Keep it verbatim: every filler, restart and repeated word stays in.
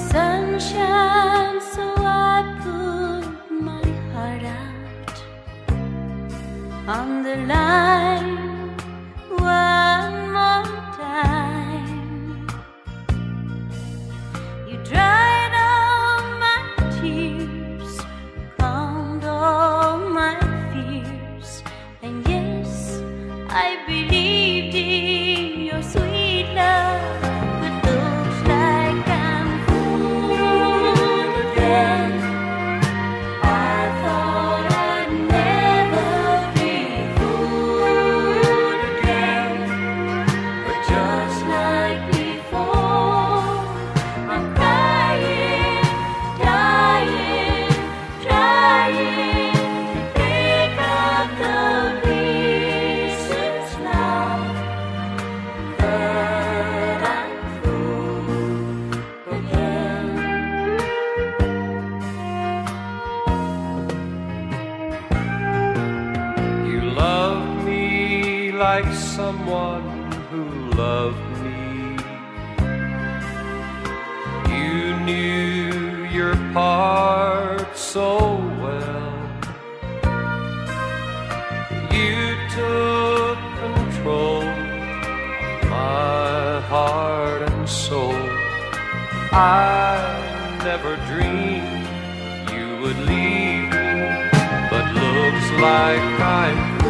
sunshine, so I put my heart out on the line one more time. You dried all my tears, calmed all my fears, and yes, I believed in your sweet love. But looks like I'm fooled again. I thought I'd never be fooled again. But just like before, I'm crying, dying, trying to pick up the pieces now that I'm fooled again. You loved me like someone who loved me. You knew your part so well. You took control of my heart and soul. I never dreamed you would leave me, but looks like I'm